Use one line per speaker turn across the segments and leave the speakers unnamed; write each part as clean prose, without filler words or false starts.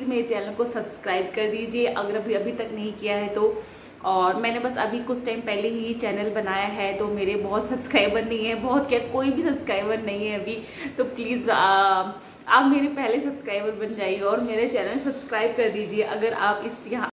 मेरे चैनल को सब्सक्राइब कर दीजिए अगर अभी तक नहीं किया है तो। और मैंने बस अभी कुछ टाइम पहले ही चैनल बनाया है, तो मेरे बहुत सब्सक्राइबर नहीं है, बहुत क्या कोई भी सब्सक्राइबर नहीं है अभी। तो प्लीज़ आप मेरे पहले सब्सक्राइबर बन जाइए और मेरे चैनल सब्सक्राइब कर दीजिए अगर आप इस यहाँ।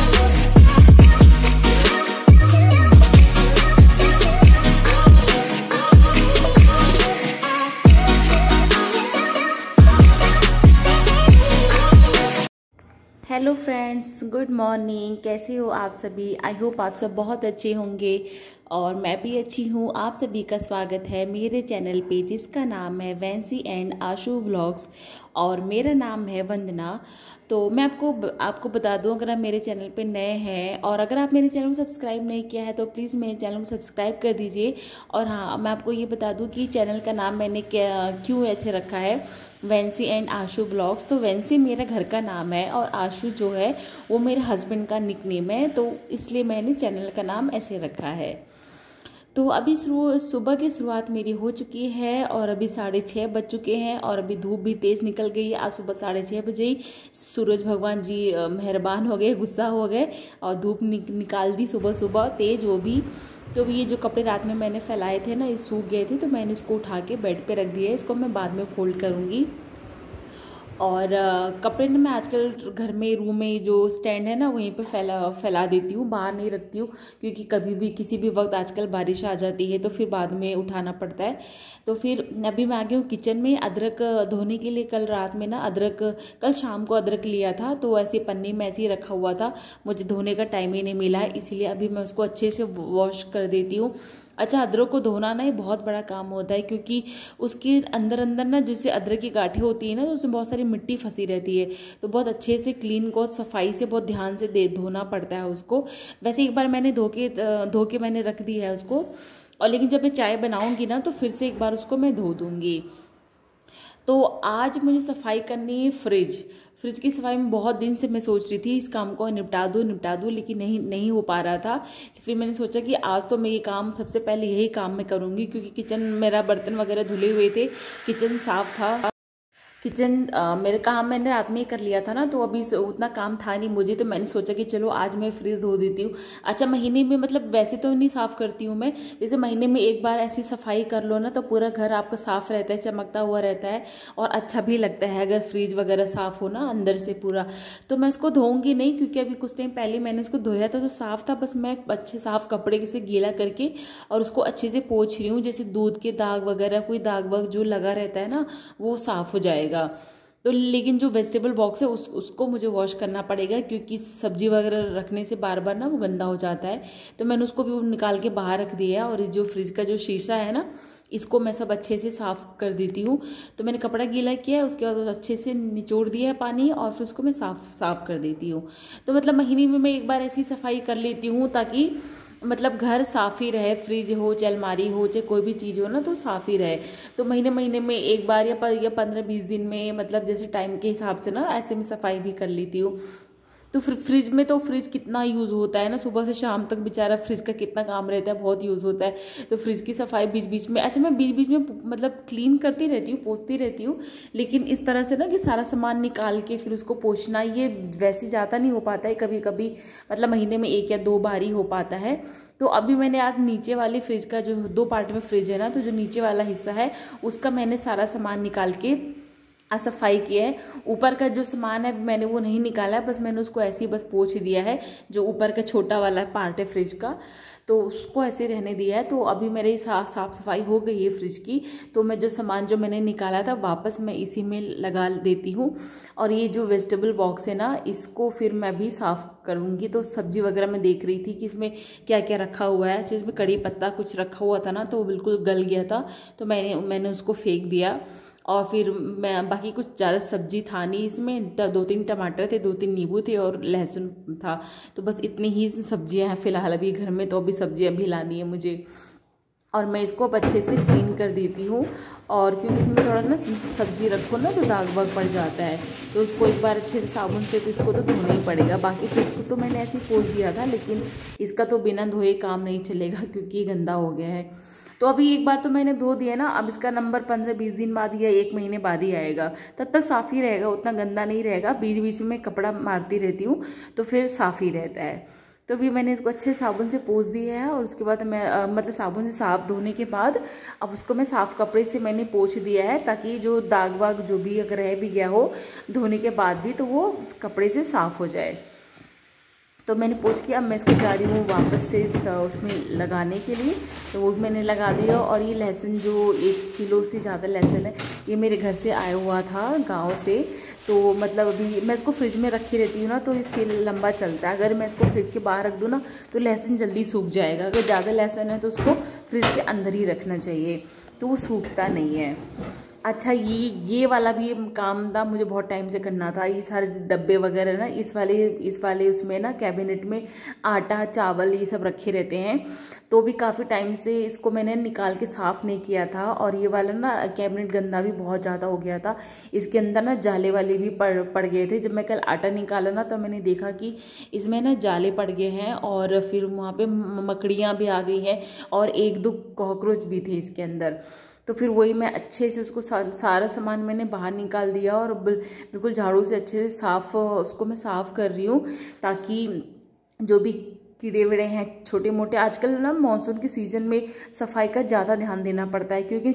Hello friends, good morning. कैसे हो आप सभी? आई होप आप सब बहुत अच्छे होंगे और मैं भी अच्छी हूँ। आप सभी का स्वागत है मेरे चैनल पे जिसका नाम है वैंसी एंड आशु व्लॉग्स और मेरा नाम है वंदना। तो मैं आपको बता दूं, अगर आप मेरे चैनल पे नए हैं और अगर आप मेरे चैनल को सब्सक्राइब नहीं किया है तो प्लीज़ मेरे चैनल को सब्सक्राइब कर दीजिए। और हाँ, मैं आपको ये बता दूं कि चैनल का नाम मैंने क्यों ऐसे रखा है, वैंसी एंड आशु ब्लॉग्स। तो वैंसी मेरा घर का नाम है और आशु जो है वो मेरे हस्बैंड का निकनेम है, तो इसलिए मैंने चैनल का नाम ऐसे रखा है। तो अभी सुबह की शुरुआत मेरी हो चुकी है और अभी 6:30 बज चुके हैं और अभी धूप भी तेज़ निकल गई है। आज सुबह 6:30 बजे ही सूरज भगवान जी मेहरबान हो गए, गुस्सा हो गए और धूप निकाल दी सुबह सुबह तेज वो भी। तो ये जो कपड़े रात में मैंने फैलाए थे ना, ये सूख गए थे, तो मैंने इसको उठा के बेड पे रख दिया है। इसको मैं बाद में फोल्ड करूँगी। और कपड़े ना मैं आजकल घर में रूम में जो स्टैंड है ना वहीं पे फैला देती हूँ, बाहर नहीं रखती हूँ, क्योंकि कभी भी किसी भी वक्त आजकल बारिश आ जाती है तो फिर बाद में उठाना पड़ता है। तो फिर अभी मैं आ गई हूँ किचन में अदरक धोने के लिए। कल शाम को अदरक लिया था, तो ऐसे पन्नी में ऐसे ही रखा हुआ था, मुझे धोने का टाइम ही नहीं मिला है, इसीलिए अभी मैं उसको अच्छे से वॉश कर देती हूँ। अच्छा, अदरक को धोना ना ये बहुत बड़ा काम होता है, क्योंकि उसके अंदर ना जैसे अदरक की गांठें होती है ना, तो उसमें बहुत सारी मिट्टी फंसी रहती है, तो बहुत अच्छे से क्लीन को सफाई से बहुत ध्यान से धोना पड़ता है उसको। वैसे एक बार मैंने धो के मैंने रख दी है उसको, और लेकिन जब मैं चाय बनाऊंगी ना तो फिर से एक बार उसको मैं धो दूंगी। तो आज मुझे सफाई करनी है फ्रिज की सफाई में। बहुत दिन से मैं सोच रही थी इस काम को निपटा दूँ, लेकिन नहीं हो पा रहा था। फिर मैंने सोचा कि आज तो मैं ये काम सबसे पहले यही काम मैं करूँगी, क्योंकि किचन मेरा बर्तन वगैरह धुले हुए थे, किचन साफ था। मेरे काम मैंने रात में ही कर लिया था ना, तो अभी उतना काम था नहीं मुझे, तो मैंने सोचा कि चलो आज मैं फ्रिज धो देती हूँ। अच्छा, महीने में मतलब वैसे तो नहीं साफ़ करती हूँ मैं, जैसे महीने में एक बार ऐसी सफाई कर लो ना तो पूरा घर आपका साफ़ रहता है, चमकता हुआ रहता है और अच्छा भी लगता है अगर फ्रिज वगैरह साफ़ हो ना अंदर से पूरा। तो मैं इसको धोऊंगी नहीं, क्योंकि अभी कुछ टाइम पहले मैंने इसको धोया था तो साफ़ था, बस मैं अच्छे साफ़ कपड़े से गीला करके और उसको अच्छे से पोंछ रही हूँ, जैसे दूध के दाग वगैरह कोई दाग वाग जो लगा रहता है ना वो साफ़ हो जाएगा। तो लेकिन जो वेजिटेबल बॉक्स है उसको मुझे वॉश करना पड़ेगा, क्योंकि सब्जी वगैरह रखने से बार बार ना वो गंदा हो जाता है। तो मैंने उसको भी निकाल के बाहर रख दिया है। और जो फ्रिज का जो शीशा है ना, इसको मैं सब अच्छे से साफ़ कर देती हूँ। तो मैंने कपड़ा गीला किया है, उसके बाद अच्छे से निचोड़ दिया है पानी और फिर उसको मैं साफ़ कर देती हूँ। तो मतलब महीने में मैं एक बार ऐसी सफाई कर लेती हूँ, ताकि मतलब घर साफ़ ही रहे, फ्रिज हो चाहे अलमारी हो चाहे कोई भी चीज़ हो ना तो साफ़ ही रहे। तो महीने में एक बार या 15-20 दिन में, मतलब जैसे टाइम के हिसाब से ना ऐसे में सफाई भी कर लेती हूँ। तो फिर फ्रिज कितना यूज़ होता है ना, सुबह से शाम तक बेचारा फ्रिज का कितना काम रहता है, बहुत यूज़ होता है। तो फ्रिज की सफाई बीच बीच में, अच्छा मैं बीच बीच में मतलब क्लीन करती रहती हूँ, पोंछती रहती हूँ, लेकिन इस तरह से ना कि सारा सामान निकाल के फिर उसको पोंछना ये वैसे ज़्यादा नहीं हो पाता है, कभी कभी मतलब महीने में 1 या 2 बार ही हो पाता है। तो अभी मैंने आज नीचे वाली फ्रिज का, जो 2 पार्ट में फ्रिज है ना, तो जो नीचे वाला हिस्सा है उसका मैंने सारा सामान निकाल के सफाई की है। ऊपर का जो सामान है मैंने वो नहीं निकाला है, बस मैंने उसको ऐसे ही बस पोंछ दिया है। जो ऊपर का छोटा वाला पार्ट है फ्रिज का, तो उसको ऐसे रहने दिया है। तो अभी मेरी साफ सफाई हो गई है फ्रिज की। तो मैं जो सामान जो मैंने निकाला था वापस मैं इसी में लगा देती हूँ। और ये जो वेजिटेबल बॉक्स है ना, इसको फिर मैं भी साफ़ करूँगी। तो सब्जी वगैरह मैं देख रही थी कि इसमें क्या क्या रखा हुआ है। अच्छा, इसमें कड़ी पत्ता कुछ रखा हुआ था ना, तो वो बिल्कुल गल गया था, तो मैंने उसको फेंक दिया। और फिर मैं बाकी कुछ ज़्यादा सब्जी था नहीं इसमें, 2-3 टमाटर थे, 2-3 नींबू थे और लहसुन था। तो बस इतनी ही सब्जियां हैं फिलहाल अभी घर में, तो अभी सब्जियां भी लानी है मुझे। और मैं इसको अब अच्छे से क्लीन कर देती हूँ। और क्योंकि इसमें थोड़ा ना सब्जी रखो ना तो दाग वाग पड़ जाता है, तो उसको एक बार अच्छे से साबुन से तो इसको तो धोना ही पड़ेगा। बाकी फिर इसको तो मैंने ऐसे ही पोंछ दिया था, लेकिन इसका तो बिना धोए काम नहीं चलेगा, क्योंकि गंदा हो गया है। तो अभी एक बार तो मैंने धो दिया ना, अब इसका नंबर 15-20 दिन बाद या 1 महीने बाद ही आएगा, तब तक साफ़ ही रहेगा, उतना गंदा नहीं रहेगा। बीच बीच में कपड़ा मारती रहती हूँ तो फिर साफ़ ही रहता है। तो फिर मैंने इसको अच्छे साबुन से पोंछ दिया है और उसके बाद मैं मतलब साबुन से साफ धोने के बाद अब उसको मैं साफ़ कपड़े से मैंने पोंछ दिया है, ताकि जो दाग वाग जो भी अगर रह भी गया हो धोने के बाद भी तो वो कपड़े से साफ़ हो जाए। तो मैंने पोंछ के अब मैं इसको जा रही हूँ वापस से उसमें लगाने के लिए, तो वो भी मैंने लगा दिया। और ये लहसुन जो 1 किलो से ज़्यादा लहसुन है, ये मेरे घर से आया हुआ था गांव से। तो मतलब अभी मैं इसको फ्रिज में रखी रहती हूँ ना, तो इससे लंबा चलता है। अगर मैं इसको फ्रिज के बाहर रख दूँ ना तो लहसुन जल्दी सूख जाएगा। अगर ज़्यादा लहसुन है तो उसको फ्रिज के अंदर ही रखना चाहिए, तो वो सूखता नहीं है। अच्छा, ये वाला भी काम था, मुझे बहुत टाइम से करना था। ये सारे डब्बे वगैरह ना इस वाले उसमें ना कैबिनेट में आटा चावल ये सब रखे रहते हैं, तो भी काफ़ी टाइम से इसको मैंने निकाल के साफ़ नहीं किया था। और ये वाला ना कैबिनेट गंदा भी बहुत ज़्यादा हो गया था, इसके अंदर ना जाले वाले भी पड़ गए थे। जब मैं कल आटा निकाला ना तो मैंने देखा कि इसमें ना जाले पड़ गए हैं और फिर वहाँ पे मकड़ियाँ भी आ गई हैं और 1-2 कॉकरोच भी थे इसके अंदर। तो फिर वही मैं अच्छे से उसको सारा सामान मैंने बाहर निकाल दिया और बिल्कुल झाड़ू से अच्छे से उसको मैं साफ़ कर रही हूँ, ताकि जो भी कीड़े वीड़े हैं छोटे मोटे, आजकल ना मानसून के सीज़न में सफाई का ज़्यादा ध्यान देना पड़ता है, क्योंकि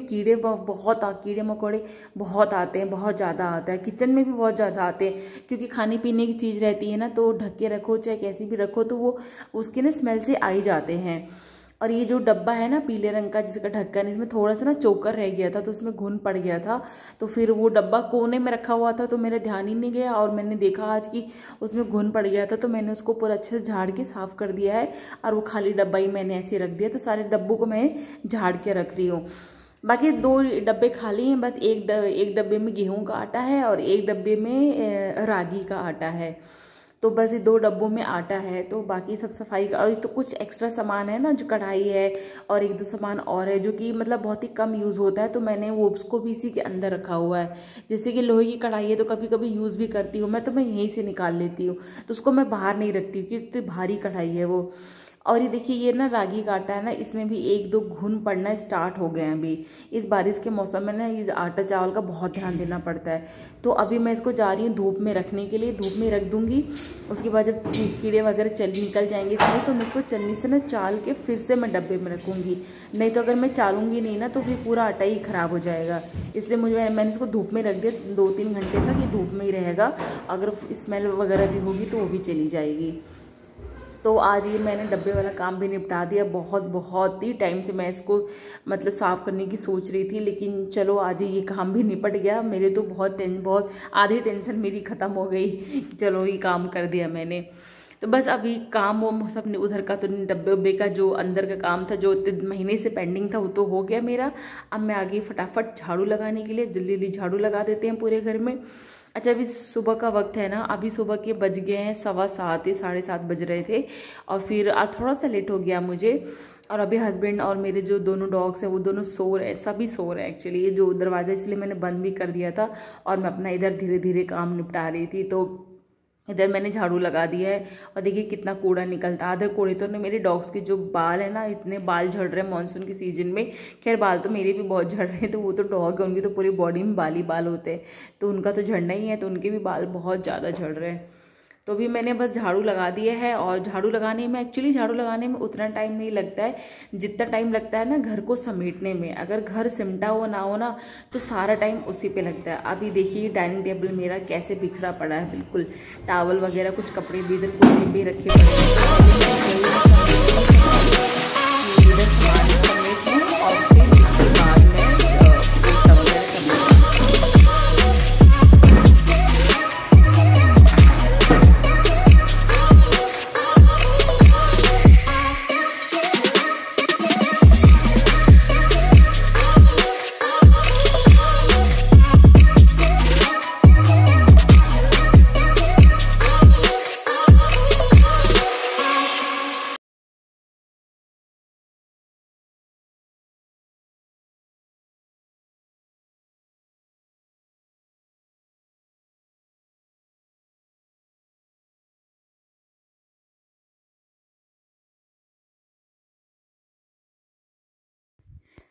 कीड़े मकोड़े बहुत आते हैं, बहुत ज़्यादा आता है। किचन में भी बहुत ज़्यादा आते हैं, क्योंकि खाने पीने की चीज़ रहती है ना, तो ढक के रखो चाहे कैसी भी रखो तो वो उसके ना स्मेल से आ ही जाते हैं। और ये जो डब्बा है ना पीले रंग का जिसका ढक्कन, इसमें थोड़ा सा ना चोकर रह गया था, तो उसमें घुन पड़ गया था। तो फिर वो डब्बा कोने में रखा हुआ था तो मेरा ध्यान ही नहीं गया, और मैंने देखा आज कि उसमें घुन पड़ गया था, तो मैंने उसको पूरा अच्छे से झाड़ के साफ़ कर दिया है। और वो खाली डब्बा ही मैंने ऐसे रख दिया, तो सारे डब्बों को मैं झाड़ के रख रही हूँ। बाकी 2 डब्बे खाली हैं, बस एक डब्बे में गेहूँ का आटा है और एक डब्बे में रागी का आटा है। तो बस ये 2 डब्बों में आटा है, तो बाकी सब सफाई का। और तो कुछ एक्स्ट्रा सामान है ना, जो कढ़ाई है और 1-2 सामान और है जो कि मतलब बहुत ही कम यूज़ होता है, तो मैंने वो उसको भी इसी के अंदर रखा हुआ है। जैसे कि लोहे की कढ़ाई है तो कभी कभी यूज़ भी करती हूँ मैं, तो मैं यहीं से निकाल लेती हूँ, तो उसको मैं बाहर नहीं रखती हूँ क्योंकि इतनी भारी कढ़ाई है वो। और ये देखिए ये ना रागी का आटा है ना, इसमें भी 1-2 घुन पड़ना स्टार्ट हो गए हैं अभी। इस बारिश के मौसम में ना ये आटा चावल का बहुत ध्यान देना पड़ता है। तो अभी मैं इसको जा रही हूँ धूप में रखने के लिए, धूप में रख दूँगी। उसके बाद जब कीड़े वगैरह निकल जाएंगे इसमें, तो मैं इसको चन्नी से ना चाल के फिर से मैं डब्बे में रखूँगी। नहीं तो अगर मैं चालूँगी नहीं ना तो फिर पूरा आटा ही ख़राब हो जाएगा। इसलिए मैंने इसको धूप में रख दिया 2-3 घंटे तक, ये धूप में ही रहेगा। अगर स्मेल वगैरह भी होगी तो वो भी चली जाएगी। तो आज ये मैंने डब्बे वाला काम भी निपटा दिया। बहुत ही टाइम से मैं इसको मतलब साफ़ करने की सोच रही थी, लेकिन चलो आज ये काम भी निपट गया। मेरे तो बहुत आधी टेंशन मेरी ख़त्म हो गई, चलो ये काम कर दिया मैंने। तो बस अभी काम वो सब उधर का तो डब्बे उब्बे का जो अंदर का काम था, जो महीने से पेंडिंग था, वो तो हो गया मेरा। अब मैं आ गई फटाफट झाड़ू लगाने के लिए। जल्दी झाड़ू लगा देते हैं पूरे घर में। अच्छा, अभी सुबह का वक्त है ना, अभी सुबह के बज गए हैं 7:15 या 7:30 बज रहे थे। और फिर आज थोड़ा सा लेट हो गया मुझे। और अभी हस्बैंड और मेरे जो दोनों डॉग्स हैं वो दोनों सो रहे हैं, सभी सो रहे हैं एक्चुअली। ये जो दरवाज़ा इसलिए मैंने बंद भी कर दिया था और मैं अपना इधर धीरे धीरे काम निपटा रही थी। तो इधर मैंने झाड़ू लगा दिया है और देखिए कितना कूड़ा निकलता है। आधे कूड़े तो ना मेरे डॉग्स के जो बाल है ना, इतने बाल झड़ रहे हैं मानसून के सीजन में। खैर बाल तो मेरे भी बहुत झड़ रहे हैं, तो वो तो डॉग है, उनकी तो पूरी बॉडी में बाल ही बाल होते हैं, तो उनका तो झड़ना ही है, तो उनके भी बाल बहुत ज़्यादा झड़ रहे हैं। तो अभी मैंने बस झाड़ू लगा दिया है। और झाड़ू लगाने में उतना टाइम नहीं लगता है जितना टाइम लगता है ना घर को समेटने में। अगर घर सिमटा हुआ ना हो ना तो सारा टाइम उसी पे लगता है। अभी देखिए डाइनिंग टेबल मेरा कैसे बिखरा पड़ा है, बिल्कुल टावल वगैरह कुछ कपड़े भी इधर कुर्सी पे रखे पड़े हैं।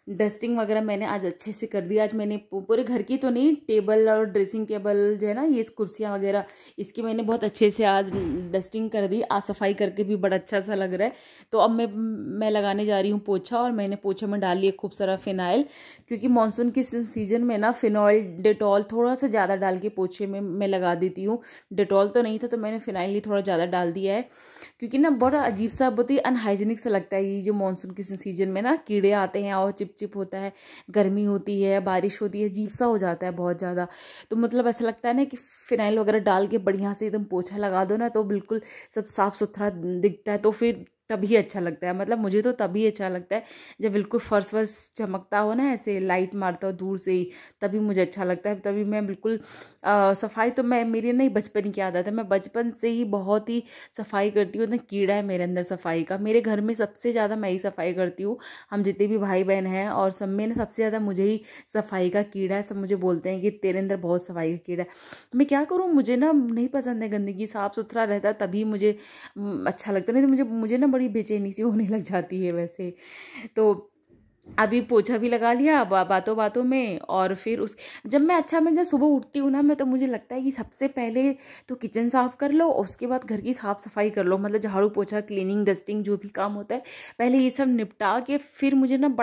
डस्टिंग वगैरह मैंने आज अच्छे से कर दी। आज मैंने पूरे घर की तो नहीं, टेबल और ड्रेसिंग टेबल जो है ना, ये कुर्सियाँ वगैरह, इसकी मैंने बहुत अच्छे से आज डस्टिंग कर दी। आज सफाई करके भी बड़ा अच्छा सा लग रहा है। तो अब मैं लगाने जा रही हूँ पोछा, और मैंने पोछे में डाल लिया खूब सारा फिनाइल, क्योंकि मानसून के सीजन में ना फिनाइल डेटॉल थोड़ा सा ज़्यादा डाल के पोछे में मैं लगा देती हूँ। डेटॉल तो नहीं था तो मैंने फिनाइल ही थोड़ा ज़्यादा डाल दिया है, क्योंकि ना बड़ा अजीब सा, बहुत ही अनहाइजीनिक सा लगता है ये जो मानसून के सीजन में ना कीड़े आते हैं और चिपचिप होता है, गर्मी होती है, बारिश होती है, अजीब सा हो जाता है बहुत ज़्यादा। तो मतलब ऐसा लगता है ना कि फिनाइल वगैरह डाल के बढ़िया से एकदम पोछा लगा दो ना, तो बिल्कुल सब साफ सुथरा दिखता है। तो फिर तभी अच्छा लगता है, मतलब मुझे तो तभी अच्छा लगता है जब बिल्कुल फर्श वर्श चमकता हो ना, ऐसे लाइट मारता हो दूर से ही, तभी मुझे अच्छा लगता है। तभी मैं बिल्कुल सफाई तो मेरी नहीं बचपन की आदत है, मैं बचपन से ही बहुत ही सफाई करती हूँ। इतना कीड़ा है मेरे अंदर सफाई का। मेरे घर में सबसे ज़्यादा मैं ही सफाई करती हूँ, हम जितने भी भाई बहन हैं, और सब में ना सबसे ज़्यादा मुझे ही सफाई का कीड़ा है। सब मुझे बोलते हैं कि तेरे अंदर बहुत सफाई का कीड़ा है। मैं क्या करूँ, मुझे ना नहीं पसंद है गंदगी, साफ़ सुथरा रहता है तभी मुझे अच्छा लगता है, नहीं तो मुझे ना बड़ी बेचैनी सी होने लग जाती है वैसे। तो अभी पोछा भी लगा लिया बातों बातों में, और फिर मैं जब सुबह उठती हूँ ना, मैं तो मुझे लगता है कि सबसे पहले तो किचन साफ़ कर लो, उसके बाद घर की साफ़ सफाई कर लो, मतलब झाड़ू पोछा क्लीनिंग डस्टिंग जो भी काम होता है पहले ये सब निपटा के फिर मुझे ना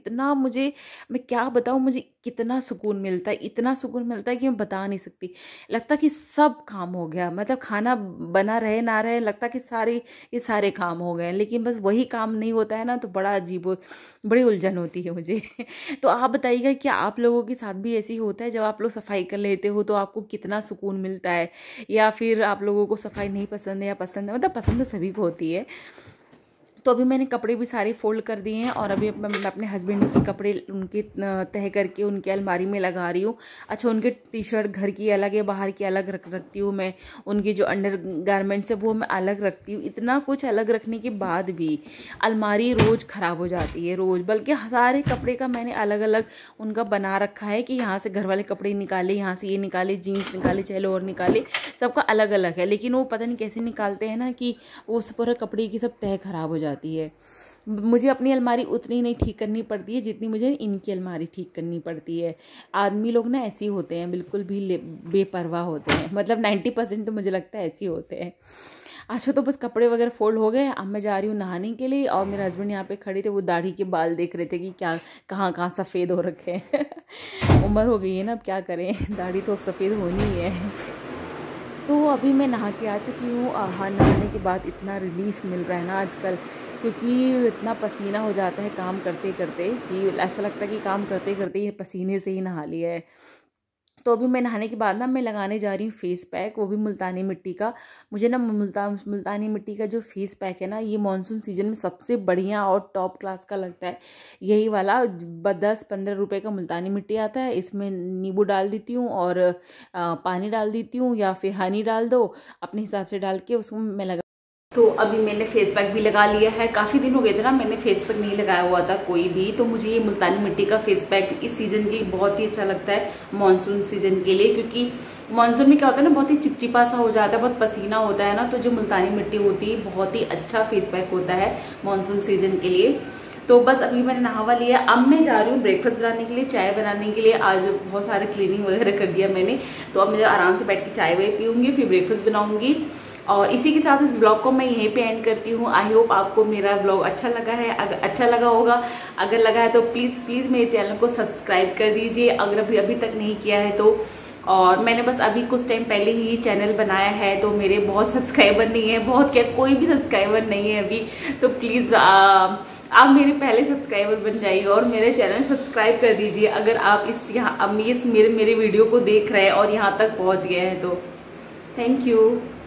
मैं क्या बताऊँ, मुझे कितना सुकून मिलता है, इतना सुकून मिलता है कि मैं बता नहीं सकती। लगता कि सब काम हो गया, मतलब खाना बना रहे ना रहे, लगता कि ये सारे काम हो गए, लेकिन बस वही काम नहीं होता है ना, तो बड़ी उलझन होती है मुझे। तो आप बताइएगा कि आप लोगों के साथ भी ऐसी होता है, जब आप लोग सफाई कर लेते हो तो आपको कितना सुकून मिलता है, या फिर आप लोगों को सफाई नहीं पसंद है या पसंद है? मतलब पसंद तो सभी को होती है। तो अभी मैंने कपड़े भी सारे फोल्ड कर दिए हैं, और अभी मैं अपने हस्बैंड के कपड़े उनके तह करके उनके अलमारी में लगा रही हूँ। अच्छा, उनके टी शर्ट घर की अलग है, बाहर की अलग रखती हूँ मैं, उनकी जो अंडर गारमेंट्स है वो मैं अलग रखती हूँ। इतना कुछ अलग रखने के बाद भी अलमारी रोज़ ख़राब हो जाती है, रोज़। बल्कि सारे कपड़े का मैंने अलग अलग उनका बना रखा है कि यहाँ से घर वाले कपड़े निकाले, यहाँ से ये निकाले, जीन्स निकाले, चाहे लोअर निकाले, सबका अलग अलग है। लेकिन वो पता नहीं कैसे निकालते हैं ना कि वो पूरा कपड़े की सब तह खराब हो जाती है। मुझे अपनी अलमारी उतनी नहीं ठीक करनी पड़ती है जितनी मुझे इनकी अलमारी ठीक करनी पड़ती है। आदमी लोग ना ऐसे ही होते हैं, बिल्कुल भी बेपरवाह होते हैं, मतलब 90% तो मुझे लगता है ऐसे ही होते हैं। अच्छा, तो बस कपड़े वगैरह फोल्ड हो गए, अब मैं जा रही हूँ नहाने के लिए, और मेरे हस्बैंड यहाँ पे खड़े थे, वो दाढ़ी के बाल देख रहे थे कि क्या कहाँ कहाँ सफ़ेद हो रखे हैं। उम्र हो गई है ना, अब क्या करें, दाढ़ी तो अब सफ़ेद होनी ही है। तो अभी मैं नहा के आ चुकी हूँ। नहाने के बाद इतना रिलीफ मिल रहा है ना आजकल, क्योंकि इतना पसीना हो जाता है काम करते करते कि ऐसा लगता है कि काम करते करते ही पसीने से ही नहा लिया है। तो अभी मैं नहाने के बाद ना मैं लगाने जा रही हूँ फेस पैक, वो भी मुल्तानी मिट्टी का। मुझे ना मुल्तानी मिट्टी का जो फेस पैक है ना, ये मानसून सीजन में सबसे बढ़िया और टॉप क्लास का लगता है। यही वाला 10-15 रुपए का मुल्तानी मिट्टी आता है। इसमें नींबू डाल देती हूँ और पानी डाल देती हूँ, या फिर हनी डाल दो, अपने हिसाब से डाल के उसको मैं लगा। तो अभी मैंने फेस पैक भी लगा लिया है। काफ़ी दिन हो गए थे ना, मैंने फेस पैक नहीं लगाया हुआ था कोई भी। तो मुझे ये मुल्तानी मिट्टी का फेस पैक इस सीज़न के लिए बहुत ही अच्छा लगता है, मानसून सीज़न के लिए। क्योंकि मानसून में क्या होता है ना, बहुत ही चिपचिपा सा हो जाता है, बहुत पसीना होता है ना, तो जो मुल्तानी मिट्टी होती है बहुत ही अच्छा फेस पैक होता है मानसून सीज़न के लिए। तो बस अभी मैंने नहावा लिया, अब मैं जा रही हूँ ब्रेकफास्ट बनाने के लिए, चाय बनाने के लिए। आज बहुत सारे क्लीनिंग वगैरह कर दिया मैंने, तो अब मैं आराम से बैठ के चाय वाय पीऊँगी, फिर ब्रेकफास्ट बनाऊँगी। और इसी के साथ इस ब्लॉग को मैं यहीं पे एंड करती हूँ। आई होप आपको मेरा ब्लॉग अच्छा लगा है। अगर अच्छा लगा होगा, अगर लगा है तो प्लीज़ मेरे चैनल को सब्सक्राइब कर दीजिए, अगर अभी तक नहीं किया है तो। और मैंने बस अभी कुछ टाइम पहले ही चैनल बनाया है, तो मेरे बहुत सब्सक्राइबर नहीं है, बहुत क्या, कोई भी सब्सक्राइबर नहीं है अभी। तो प्लीज़ आप मेरे पहले सब्सक्राइबर बन जाइए और मेरे चैनल सब्सक्राइब कर दीजिए, अगर आप मेरे वीडियो को देख रहे हैं और यहाँ तक पहुँच गए हैं तो। Thank you.